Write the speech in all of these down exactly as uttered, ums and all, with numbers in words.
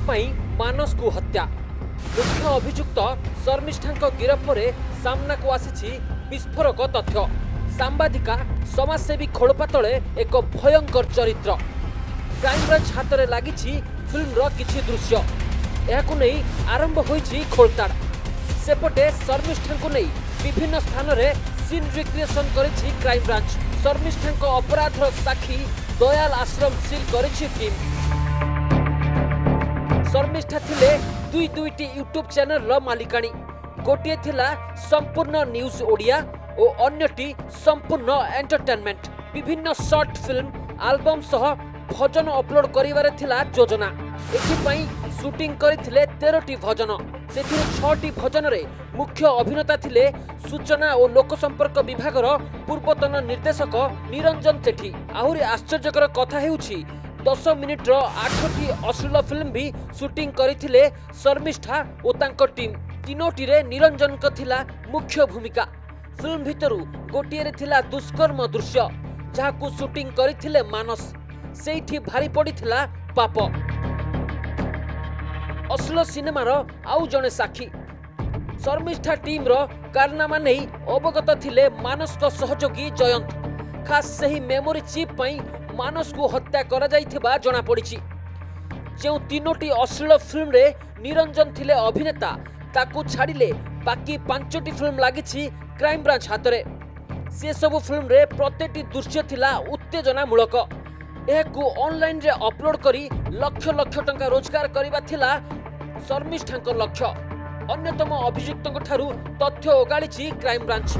एथिपाई मानस को हत्या मुख्य अभियुक्त शर्मिष्ठा गिरफ पर सामना को आसी विस्फोरक तथ्य सांबादिका समाजसेवी खोलपा तले एक भयंकर चरित्र क्राइमब्रांच हाथ में लगी फिल्म किछि दृश्य यह नहीं आरंभ होइछि खोलताड़ सेपटे शर्मिष्ठा को नहीं विभिन्न स्थान में सीन रिक्रिएशन करिछि क्राइमब्रांच शर्मिष्ठा अपराधर साक्षी दयाल आश्रम सील करिछि टीम शर्मिष्ठा थिले दुई दुईटी यूट्यूब चैनल मालिकाणी गोटे थिला संपूर्ण न्यूज ओडिया और अन्यटी संपूर्ण एंटरटेनमेंट विभिन्न शॉर्ट फिल्म एल्बम सह भजन अपलोड करिवारे थिला योजना एथिपाई शूटिंग करिथिले तेरह भजन सेथिरे छह भजन रे मुख्य अभिनेता थिले सूचना और लोक संपर्क विभागर पूर्वतन निर्देशक निरंजन सेठी आहुरी आश्चर्यकर कथा हेउछि दस मिनिट रो आठटी अश्लील फिल्म भी शूटिंग करिथिले शर्मिष्ठा और तांको टीम तीनोटी रे निरंजन को थिला मुख्य भूमिका फिल्म भितरु गोटिए रे थिला दुष्कर्म दृश्य जहाकू शूटिंग करिथिले मानस सेठी भारी पड़िथिला पाप अश्लील सिनेमार आउ जने साक्षी शर्मिष्ठा टीम रो कारनामा नहीं अवगत थिले मानस को सहयोगी जयंत खास सही मेमोरी चिप पई मानस को हत्या करा जाइथिबा जणा पड़िछि जे तीनोटी अश्लील फिल्म रे निरंजन थिले अभिनेता ताकू छाड़िले बाकी पांचटी फिल्म लागिछि क्राइम ब्रांच हाथ रे से सब फिल्म रे प्रत्येकटी दृश्य थिला उत्तेजना मूलक एहाकू ऑनलाइन रे अपलोड करी लक्ष लक्ष टंका रोजगार करिबा थिला शर्मिष्ठाଙ୍କ लक्ष्य अन्यतम अभियुक्तଙ୍କ ठारू तथ्य ओगाळिछि क्राइम ब्रांच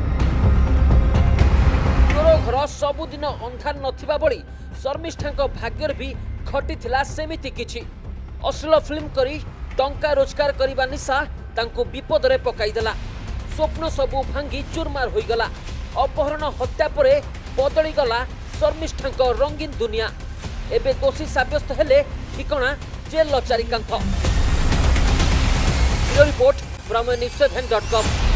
घर सबुदिन अंधार नथिबा बळी शर्मिष्ठाଙ୍କ भाग्यर भी घटिथिला सेमिति किछि अश्लील फिल्म करी टंका रोजगार करिबा निशा तांको विपद रे पकाई देला स्वप्न सबु भांगी चूरमार होई गला अपहरण हत्या परे बदली गला शर्मिष्ठाଙ୍କ रंगीन दुनिया एबे दोषी साब्यस्त हेले ठिकाना जेल चारिकांथ report from News Seven dot com.